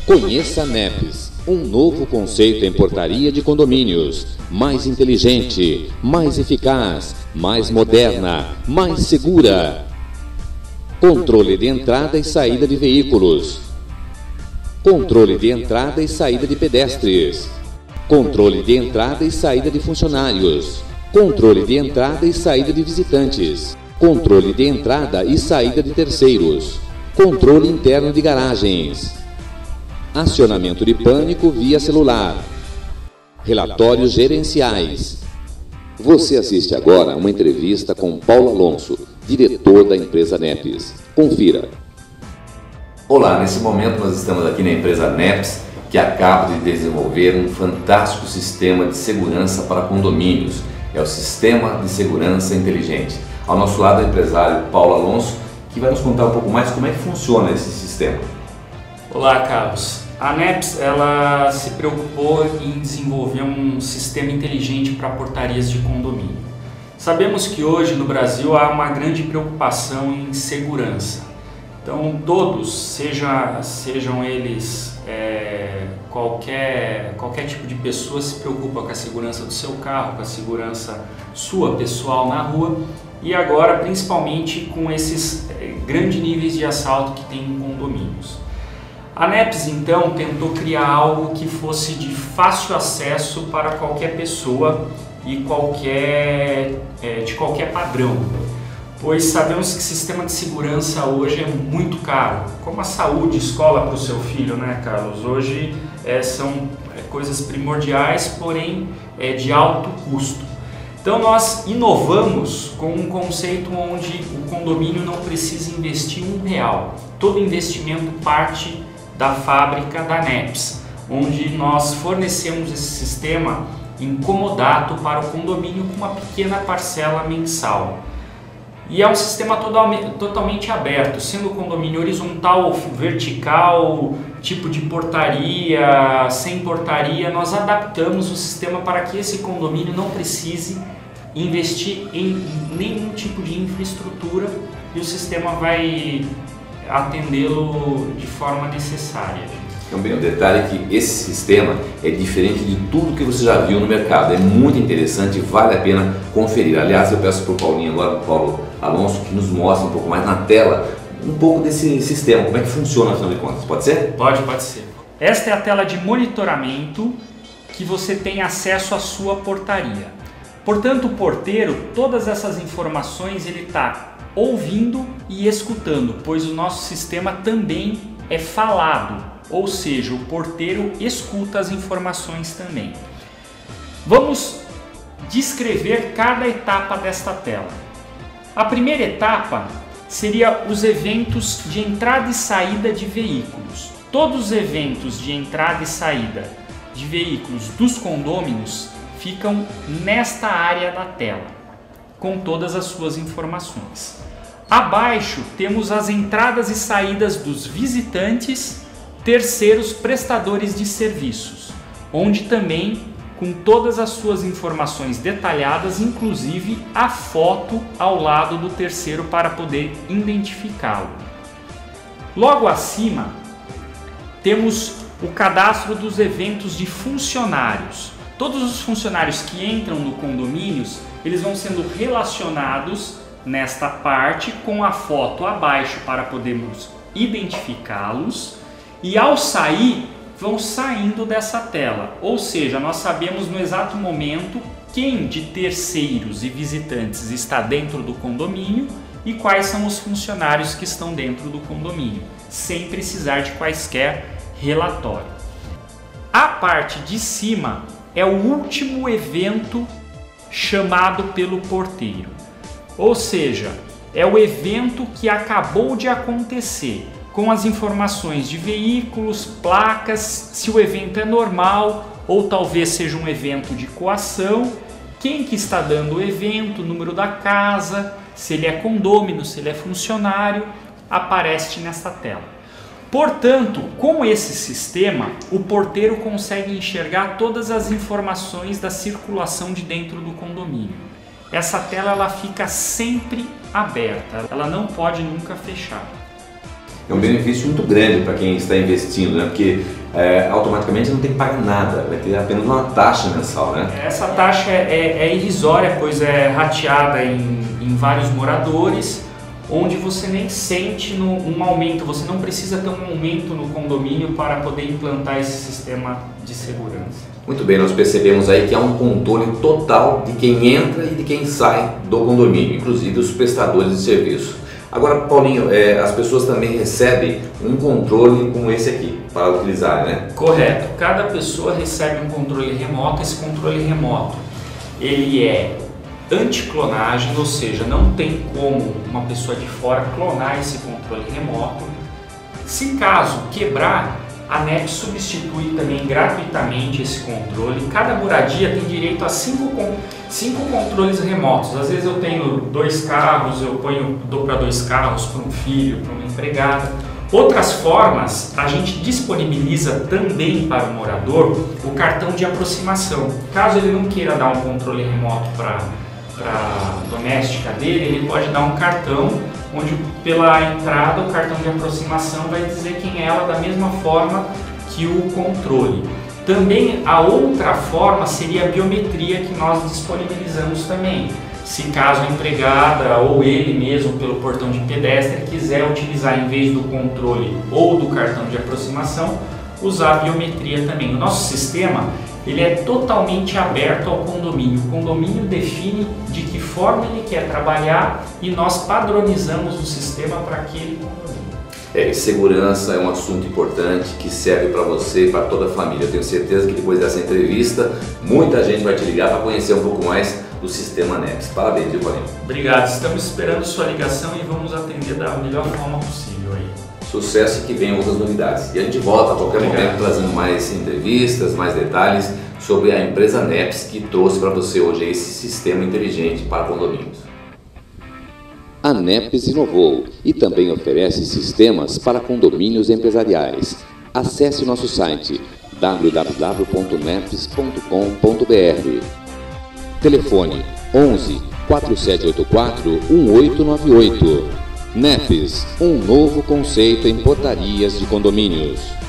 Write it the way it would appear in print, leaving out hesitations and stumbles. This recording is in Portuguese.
Conheça a NEPS, um novo conceito em portaria de condomínios, mais inteligente, mais eficaz, mais moderna, mais segura. Controle de entrada e saída de veículos. Controle de entrada e saída de pedestres. Controle de entrada e saída de funcionários. Controle de entrada e saída de visitantes. Controle de entrada e saída de terceiros. Controle interno de garagens. Acionamento de pânico via celular. Relatórios gerenciais. Você assiste agora a uma entrevista com Paulo Alonso, diretor da empresa NEPS. Confira. Olá, nesse momento nós estamos aqui na empresa NEPS, que acaba de desenvolver um fantástico sistema de segurança para condomínios. É o Sistema de Segurança Inteligente. Ao nosso lado é o empresário Paulo Alonso, que vai nos contar um pouco mais como é que funciona esse sistema. Olá, Carlos. A NEPS ela se preocupou em desenvolver um sistema inteligente para portarias de condomínio. Sabemos que hoje no Brasil há uma grande preocupação em segurança. Então todos, sejam eles qualquer tipo de pessoa, se preocupa com a segurança do seu carro, com a segurança sua pessoal na rua e agora principalmente com esses grandes níveis de assalto que tem em condomínios. A NEPS então tentou criar algo que fosse de fácil acesso para qualquer pessoa e de qualquer padrão, pois sabemos que o sistema de segurança hoje é muito caro, como a saúde, escola para o seu filho, né, Carlos? Hoje são coisas primordiais, porém de alto custo. Então nós inovamos com um conceito onde o condomínio não precisa investir R$1. Todo investimento parte da fábrica da NEPS, onde nós fornecemos esse sistema em comodato para o condomínio com uma pequena parcela mensal. E é um sistema totalmente aberto, sendo o condomínio horizontal ou vertical, tipo de portaria, sem portaria, nós adaptamos o sistema para que esse condomínio não precise investir em nenhum tipo de infraestrutura e o sistema vai atendê-lo de forma necessária. Também o detalhe é que esse sistema é diferente de tudo que você já viu no mercado, é muito interessante, vale a pena conferir. Aliás, eu peço para o Paulinho agora, o Paulo Alonso, que nos mostre um pouco mais na tela, um pouco desse sistema, como é que funciona afinal de contas, pode ser? Pode ser. Esta é a tela de monitoramento que você tem acesso à sua portaria. Portanto, o porteiro, todas essas informações ele está ouvindo e escutando, pois o nosso sistema também é falado, ou seja, o porteiro escuta as informações também. Vamos descrever cada etapa desta tela. A primeira etapa seria os eventos de entrada e saída de veículos. Todos os eventos de entrada e saída de veículos dos condôminos ficam nesta área da tela, com todas as suas informações. Abaixo temos as entradas e saídas dos visitantes, terceiros prestadores de serviços, onde também com todas as suas informações detalhadas, inclusive a foto ao lado do terceiro para poder identificá-lo. Logo acima temos o cadastro dos eventos de funcionários. Todos os funcionários que entram no condomínio, eles vão sendo relacionados nesta parte com a foto abaixo para podermos identificá-los e ao sair vão saindo dessa tela, ou seja, nós sabemos no exato momento quem de terceiros e visitantes está dentro do condomínio e quais são os funcionários que estão dentro do condomínio, sem precisar de quaisquer relatório. A parte de cima é o último evento chamado pelo porteiro. Ou seja, é o evento que acabou de acontecer, com as informações de veículos, placas, se o evento é normal ou talvez seja um evento de coação, quem que está dando o evento, o número da casa, se ele é condômino, se ele é funcionário, aparece nesta tela. Portanto, com esse sistema, o porteiro consegue enxergar todas as informações da circulação de dentro do condomínio. Essa tela ela fica sempre aberta, ela não pode nunca fechar. É um benefício muito grande para quem está investindo, né? Porque automaticamente não tem que pagar nada, vai ter apenas uma taxa mensal, né? Essa taxa é irrisória, pois é rateada em vários moradores, onde você nem sente um aumento, você não precisa ter um aumento no condomínio para poder implantar esse sistema de segurança. Muito bem, nós percebemos aí que há um controle total de quem entra e de quem sai do condomínio, inclusive os prestadores de serviço. Agora, Paulinho, as pessoas também recebem um controle como esse aqui, para utilizar, né? Correto. Cada pessoa recebe um controle remoto. Esse controle remoto, ele é anticlonagem, ou seja, não tem como uma pessoa de fora clonar esse controle remoto. Se caso quebrar, a NEPS substitui também gratuitamente esse controle. Cada moradia tem direito a 5 controles remotos. Às vezes eu tenho 2 carros, dou para 2 carros, para um filho, para uma empregada. Outras formas, a gente disponibiliza também para o morador o cartão de aproximação. Caso ele não queira dar um controle remoto para a doméstica dele, ele pode dar um cartão onde pela entrada o cartão de aproximação vai dizer quem é ela da mesma forma que o controle. Também a outra forma seria a biometria, que nós disponibilizamos também. Se caso a empregada ou ele mesmo pelo portão de pedestre quiser utilizar em vez do controle ou do cartão de aproximação, usar a biometria também. O nosso sistema ele é totalmente aberto ao condomínio. O condomínio define de que forma ele quer trabalhar e nós padronizamos o sistema para aquele condomínio. Segurança é um assunto importante que serve para você e para toda a família. Eu tenho certeza que depois dessa entrevista, muita gente vai te ligar para conhecer um pouco mais do sistema NEPS. Parabéns, viu, Paulinho? Obrigado, estamos esperando sua ligação e vamos atender da melhor forma possível aí. Sucesso e que venham outras novidades. E a gente volta a qualquer momento trazendo mais entrevistas, mais detalhes sobre a empresa NEPS que trouxe para você hoje esse sistema inteligente para condomínios. A NEPS inovou e também oferece sistemas para condomínios empresariais. Acesse nosso site www.neps.com.br. Telefone 11 4784 1898. NEPS, um novo conceito em portarias de condomínios.